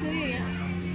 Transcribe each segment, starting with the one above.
คืออย่างเงี้ย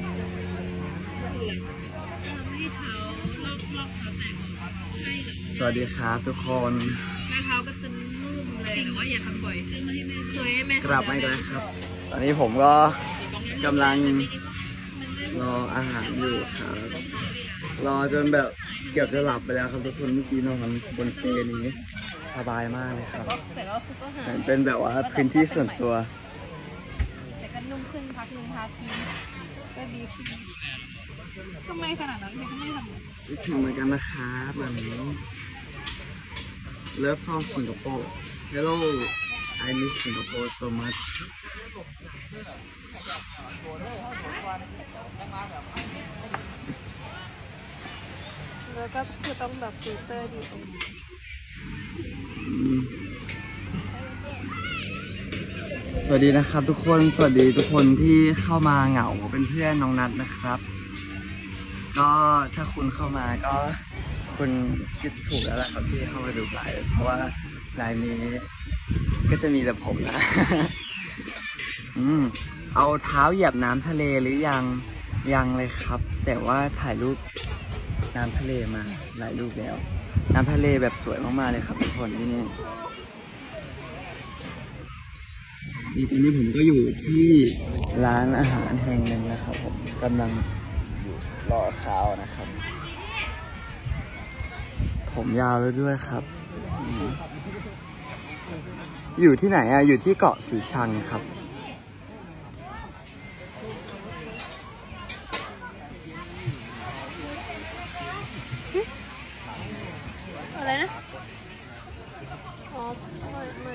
ให้เท้ารอบเท้าแตกใช่เหรอสวัสดีครับทุกคนแม่เท้าก็จะนุ่มเลยแต่ว่าอย่าทำบ่อยเคยให้แม่กลับมาอีกแล้วครับตอนนี้ผมก็กำลังรออาหารอยู่ครับรอจนแบบเกือบจะหลับไปแล้วครับทุกคนเมื่อกี้นอนบนเปลนี้สบายมากเลยครับเป็นแบบว่าพื้นที่ส่วนตัวแต่ก็นุ่มขึ้นพักนึงพักกินก็ดีขึ้นทำไมขนาดนั้นไม่ทำคิดถึงเหมือนกันนะครับแบบนี้ Love from Singapore Hello I miss Singapore so much แล้วก็คือต้องแบบฟิลเตอร์ดีตรงนี้สวัสดีนะครับทุกคนสวัสดีทุกคนที่เข้ามาเหงาเป็นเพื่อนน้องนัทนะครับก็ถ้าคุณเข้ามาก็คุณคิดถูกแล้วแหละครับที่เข้ามาดูไลฟ์เพราะว่าไลฟ์นี้ก็จะมีแต่ผมนะเอาเท้าเหยียบน้ำทะเลหรือยังเลยครับแต่ว่าถ่ายรูปน้ำทะเลมาหลายรูปแล้วน้ำทะเลแบบสวยมากๆเลยครับทุกคนที่นี่ตอนนี้ผมก็อยู่ที่ร้านอาหารแห่งหนึ่งนะครับผมกำลังอยู่รอข้าวนะครับผมยาวแล้วด้วยครับอยู่ที่ไหนอะอยู่ที่เกาะสีชังครับอะไรนะอ๋อไม่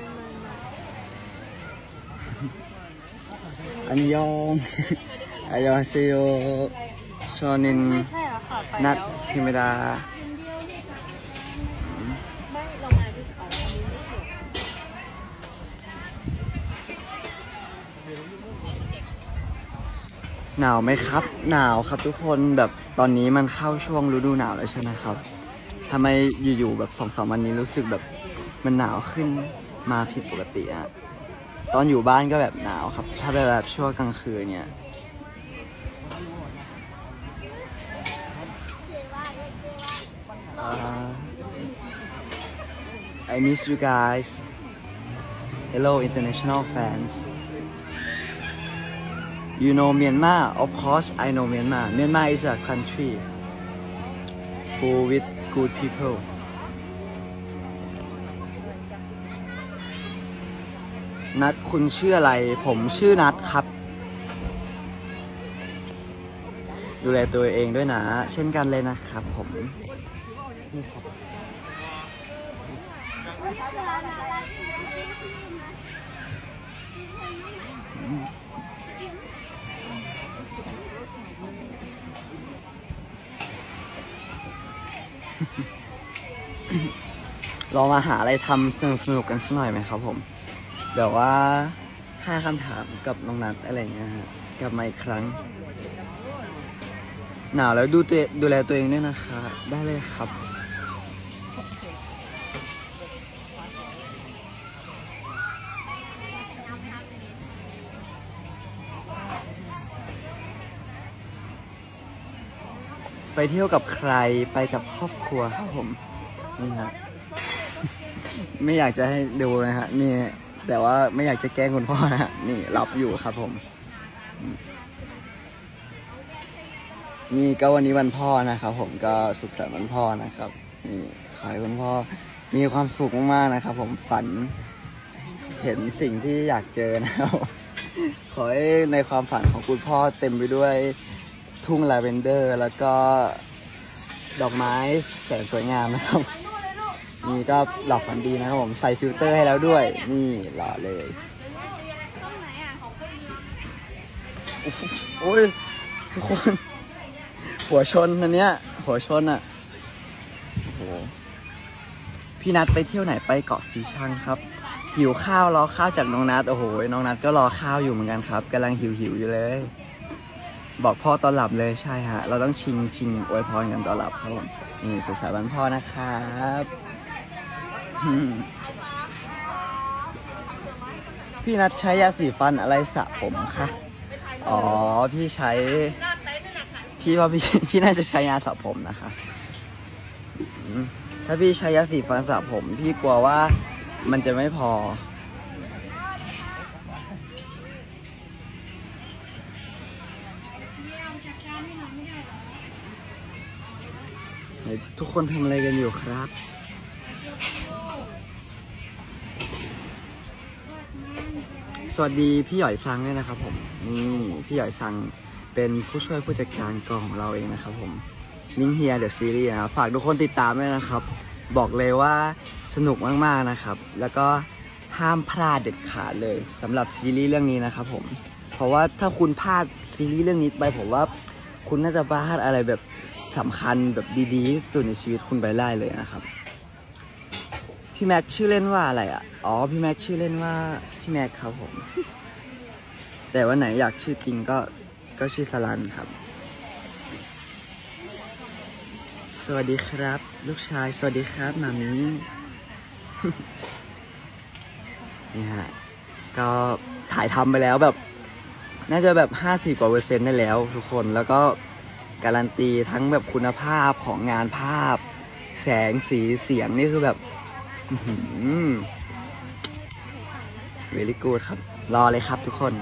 อันยองอายอเซโยชอนินนัทพิมดาหนาวไหมครับหนาวครับทุกคนแบบตอนนี้มันเข้าช่วงฤดูหนาวแล้วใช่ไหมครับทำไมอยู่ๆแบบ2-3 วันนี้รู้สึกแบบมันหนาวขึ้นมาผิดปกติอะตอนอยู่บ้านก็แบบหนาวครับถ้าแบบช่วงกลางคืนเนี่ยI miss you guys Hello international fans You know Myanmar of course I know Myanmar Myanmar is a country full with good peopleนัทคุณชื่ออะไรผมชื่อนัทครับดูแลตัวเองด้วยนะเช่นกันเลยนะครับผมนี่ครับเรามาหาอะไรทำสนุกกันสักหน่อยไหมครับผมเดี๋ยวว่า5 คำถามกับน้องนัทอะไรเงี้ยฮะกลับมาอีกครั้งหนาวแล้วดูแลตัวเองด้วยนะคะได้เลยครับไปเที่ยวกับใครไปกับครอบครัวครับผมนี่ฮะไม่อยากจะให้ดูนะฮะนี่แต่ว่าไม่อยากจะแกล้งคุณพ่อนะฮะนี่รับอยู่ครับผมนี่ก็วันนี้วันพ่อนะครับผมก็สุขสันต์วันพ่อนะครับนี่ขอให้คุณพ่อมีความสุขมากๆนะครับผมฝันเห็นสิ่งที่อยากเจอนะครับขอให้ในความฝันของคุณพ่อเต็มไปด้วยทุ่งลาเวนเดอร์แล้วก็ดอกไม้แสนสวยงามนะครับนี่ก็หลับฝันดีนะครับผมใส่ฟิลเตอร์ให้แล้วด้วยนี่หล่อเลยโอ้ยทุกคนหัวชนอันเนี้ยหัวชนอ่ะโอ้โหพี่นัทไปเที่ยวไหนไปเกาะสีชังครับหิวข้าวรอข้าวจากน้องนัทโอ้โหน้องนัทก็รอข้าวอยู่เหมือนกันครับกำลังหิวอยู่เลยบอกพ่อตอนหลับเลยใช่ฮะเราต้องชิงอวยพรกันตอนหลับครับผมนี่สุขสันต์วันพ่อนะครับพี่นัทใช้ยาสีฟันอะไรสระผมคะอ๋อพี่ใช้พี่ว่าพี่น่าจะใช้ยาสระผมนะคะถ้าพี่ใช้ยาสีฟันสระผมพี่กลัวว่ามันจะไม่พอทุกคนทำอะไรกันอยู่ครับสวัสดีพี่หยอยซังด้วยนะครับผมนี่พี่หยอยซังเป็นผู้ช่วยผู้จัดการกองของเราเองนะครับผมนิ่งเฮียเดอะซีรีส์นะครับฝากทุกคนติดตามด้วยนะครับบอกเลยว่าสนุกมากๆนะครับแล้วก็ห้ามพลาดเด็ดขาดเลยสำหรับซีรีส์เรื่องนี้นะครับผมเพราะว่าถ้าคุณพลาดซีรีส์เรื่องนี้ไปผมว่าคุณน่าจะพลาดอะไรแบบสำคัญแบบดีๆที่สุดในชีวิตคุณไปได้เลยนะครับพี่แม็กชื่อเล่นว่าอะไรอ่ะอ๋อพี่แม็กชื่อเล่นว่าพี่แม็กครับผมแต่ว่าไหนอยากชื่อจริงก็ชื่อสลันครับสวัสดีครับลูกชายสวัสดีครับมามี นี่ฮะก็ถ่ายทำไปแล้วแบบน่าจะแบบ50%ได้แล้วทุกคนแล้วก็การันตีทั้งแบบคุณภาพของงานภาพแสงสีเสียงนี่คือแบบvery good ครับรอเลยครับทุกคน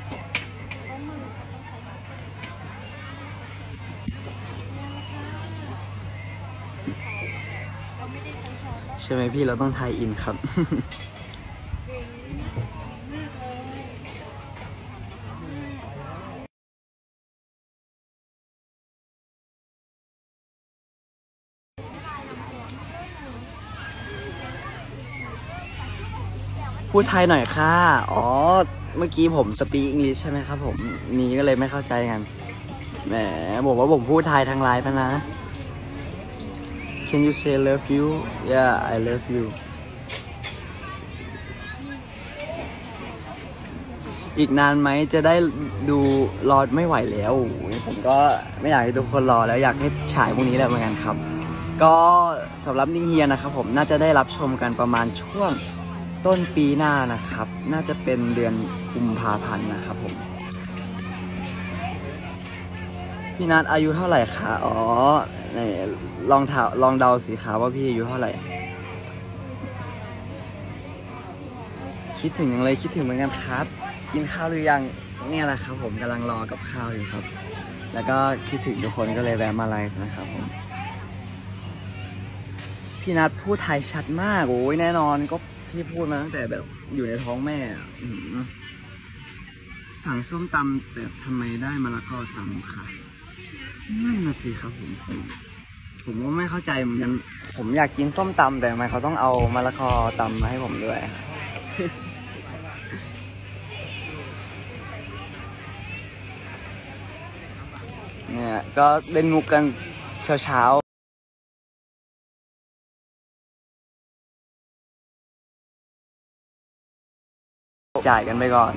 ใช่ไหมพี่เราต้องไทยอินครับ พูดไทยหน่อยค่ะอ๋อเมื่อกี้ผมสปีกอังกฤษใช่ไหมครับผมมีก็เลยไม่เข้าใจกันแหมบอกว่าผมพูดไทยทางไลน์ไปนะ Can you say love you Yeah I love you อีกนานไหมจะได้ดูรอไม่ไหวแล้วผมก็ไม่อยากให้ทุกคนรอแล้วอยากให้ฉายพรุ่งนี้แหละเหมือนกันครับก็สำหรับนิ่งเฮียนะครับผมน่าจะได้รับชมกันประมาณช่วงต้นปีหน้านะครับน่าจะเป็นเดือนกุมภาพันธ์นะครับผมพี่นัทอายุเท่าไหร่คะอ๋อนี่ลองเดาสิคะว่าพี่อายุเท่าไหร่คิดถึงอย่างไรคิดถึงเหมือนกันครับกินข้าวหรือยังเนี่ยแหละครับผมกำลังรอกับข้าวอยู่ครับแล้วก็คิดถึงทุกคนก็เลยแวะมาไลฟ์นะครับผมพี่นัทพูดไทยชัดมากโอ้ยแน่นอนก็พี่พูดมาตั้งแต่แบบอยู่ในท้องแม่สั่งส้มตำแต่ทำไมได้มะละกอตำค่ะนั่นน่ะสิครับผมก็ไม่เข้าใจเหมือนกันผมอยากกินส้มตำแต่ทำไมเขาต้องเอามะละกอตำมาให้ผมด้วยเนี่ยก็เล่นมุกกันเช้าจ่ายกันไปก่อน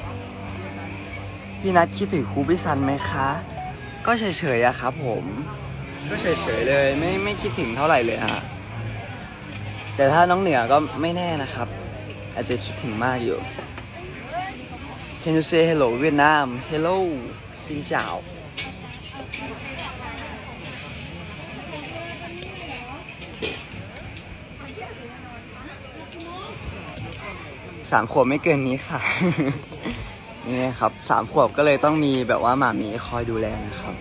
พี่นัทคิดถึงครูพี่ซันไหมคะก็เฉยๆอะครับผมก็เฉยๆเลยไม่คิดถึงเท่าไหร่เลยฮะแต่ถ้าน้องเหนือก็ไม่แน่นะครับอาจจะคิดถึงมากอยู่ Can you say hello เวียดนาม Hello ซินเจ้า3 ขวบไม่เกินนี้ค่ะ นี่ครับ3 ขวบก็เลยต้องมีแบบว่าหมามีคอยดูแลนะครับ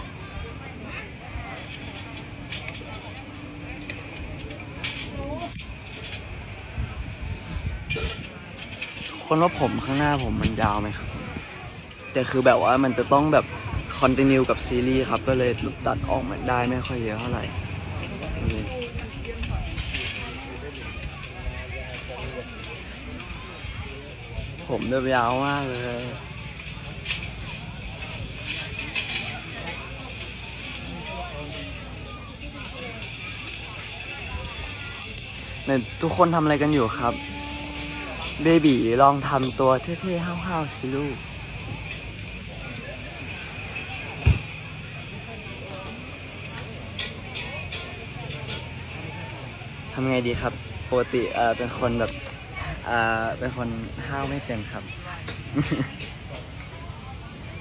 คนว่าผมข้างหน้าผมมันยาวไหมครับแต่คือแบบว่ามันจะต้องแบบคอนติเนียกับซีรีส์ครับก็เลยตัดออกมาได้ไม่ค่อยเยอะเท่าไหร่ผมเดินยาวมากเลยเนี่ยทุกคนทำอะไรกันอยู่ครับเบบีลองทำตัวเท่ๆห้าวๆสิลูกทำไงดีครับปกติเป็นคนแบบเป็นคนห้าวไม่เป็นครับ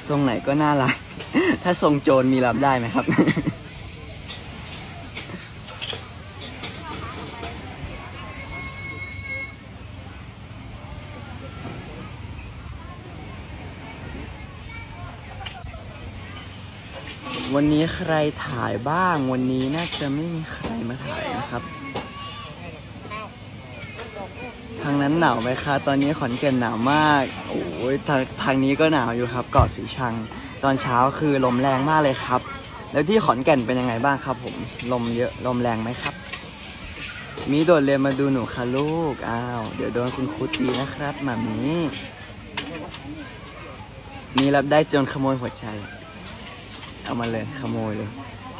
ทรงไหนก็น่ารัก ถ้าทรงโจรมีรับได้ไหมครับ วันนี้ใครถ่ายบ้าง วันนี้น่าจะไม่มีใครมาถ่ายนะครับ ทางนั้นหนาวไหมคะตอนนี้ขอนแก่นหนาวมากโอ้ยทางนี้ก็หนาวอยู่ครับเกาะสีชังตอนเช้าคือลมแรงมากเลยครับแล้วที่ขอนแก่นเป็นยังไงบ้างครับผมลมเยอะลมแรงไหมครับมีโดดเรียนมาดูหนูค่ะลูกอ้าวเดี๋ยวโดนคุณครูตีนะครับหมามีรับได้จนขโมยหัวใจเอามาเลยขโมยเลย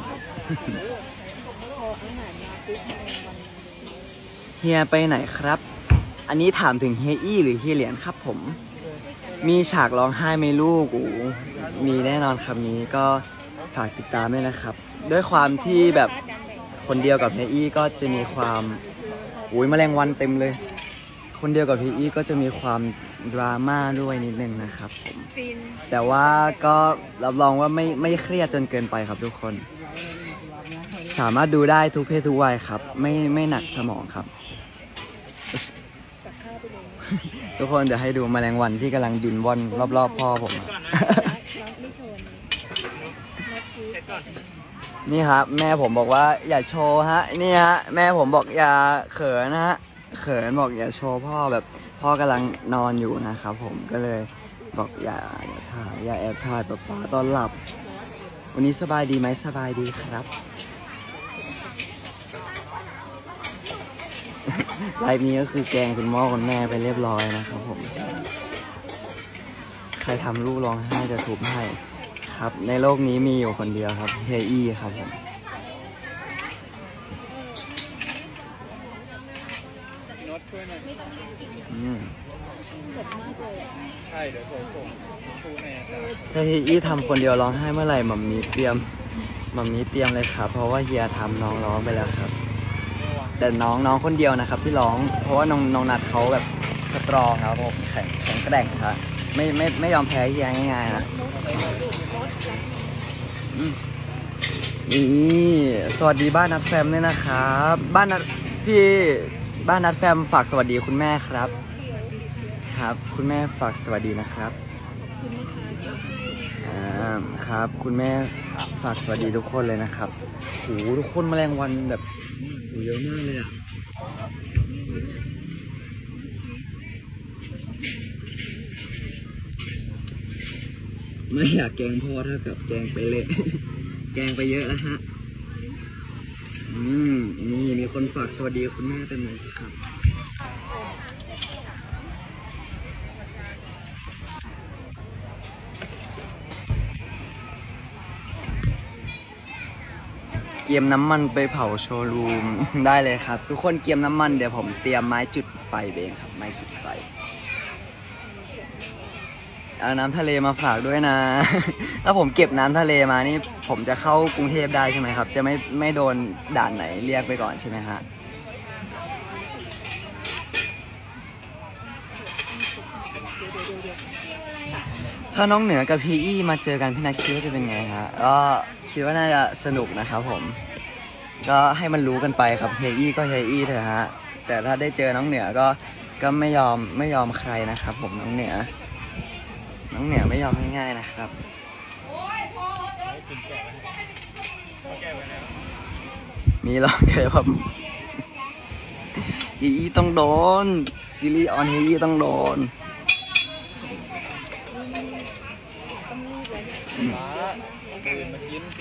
เฮียไปไหนครับอันนี้ถามถึงเฮียอี้หรือเฮียเหรียญครับผมมีฉากร้องไห้ไหมลูกมีแน่นอนครับนี้ก็ฝากติดตามด้วยนะครับด้วยความที่แบบคนเดียวกับเฮียอี้ก็จะมีความแมลงวันเต็มเลยคนเดียวกับเฮียอี้ก็จะมีความดราม่าด้วยนิดนึงนะครับผมแต่ว่าก็รับรองว่าไม่เครียดจนเกินไปครับทุกคนสามารถดูได้ทุกเพศทุกวัยครับไม่หนักสมองครับทุกคนเดี๋ยวให้ดูแมลงวันที่กำลังบินว่อนรอบๆพ่อผม นี่ครับแม่ผมบอกว่าอย่าโชว์ฮะนี่ฮะแม่ผมบอกอย่าเขินนะฮะเขินบอกอย่าโชว์พ่อแบบพ่อกำลังนอนอยู่นะครับผมก็เลยบอกอย่าถ่ายอย่าแอบถ่ายป๊าตอนหลับวันนี้สบายดีไหมสบายดีครับไลฟ์นี้ก็คือแกงคุณพ่อคุณแม่ไปเรียบร้อยนะครับผมใครทำลูกร้องไห้จะทุบให้ครับในโลกนี้มีอยู่คนเดียวครับเฮียอี้ครับผมใช่เดี๋ยวส่งชูแม่ถ้าเฮียอี้ทำคนเดียวร้องไห้เมื่อไหร่หม่อมมีเตรียมเลยครับเพราะว่าเฮียทำน้องร้องไปแล้วครับแต่น้องคนเดียวนะครับที่ร้องเพราะว่าน้องนัดเขาแบบสตรองครับผมแข็งแกร่งครับไม่ยอมแพ้เฮียง่ายๆนะนี่สวัสดีบ้านนัดแฟมด้วยนะครับบ้านนัดแฟมฝากสวัสดีคุณแม่ครับครับคุณแม่ฝากสวัสดีนะครับครับคุณแม่ฝากสวัสดีทุกคนเลยนะครับโหทุกคนแมลงวันแบบเยอะมากเลยอ่ะไม่อยากแกงพ่อเท่ากับแกงไปเลย แกงไปเยอะแล้วฮะนี่มีคนฝากสวัสดีคุณแม่เต็มเลยครับเกียมน้ำมันไปเผาโชว์รูม ได้เลยครับทุกคนเกียมน้ำมันเดี๋ยวผมเตรียมไม้จุดไฟเองครับไม้จุดไฟเอาน้ำทะเลมาฝากด้วยนะ ถ้าผมเก็บน้ำทะเลมานี่ผมจะเข้ากรุงเทพได้ใช่ไหมครับจะไม่โดนด่านไหนเรียกไปก่อนใช่ไหมฮะถ้าน้องเหนือกับพี่อี้มาเจอกันพี่นัทคิดว่าจะเป็นไงฮะก็คิดว่าน่าจะสนุกนะครับผมก็ให้มันรู้กันไปครับเฮียอี้ก็เฮียอี้เถอะฮะแต่ถ้าได้เจอน้องเหนือก็ไม่ยอมใครนะครับผมน้องเหนือไม่ยอมง่ายๆนะครับมีหรอกแค่แบบเฮียอี้ต้องโดนซีรีส์ออนเฮียอี้ต้องโดนตื่นมากิน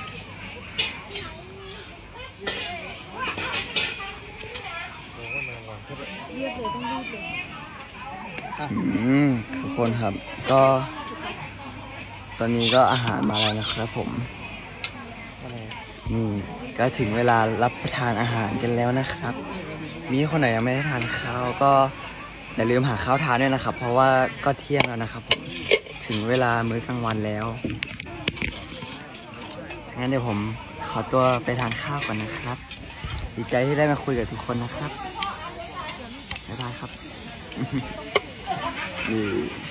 ทุกคนครับก็ตอนนี้ก็อาหารมาแล้วนะครับผมนี่ก็ถึงเวลารับประทานอาหารกันแล้วนะครับมีคนไหนยังไม่ได้ทานข้าวก็อย่าลืมหาข้าวทานด้วยนะครับเพราะว่าก็เที่ยงแล้วนะครับผมถึงเวลามื้อกลางวันแล้วงั้นเดี๋ยวผมขอตัวไปทานข้าวก่อนนะครับดีใจที่ได้มาคุยกับทุกคนนะครับบ๊ายบายครับ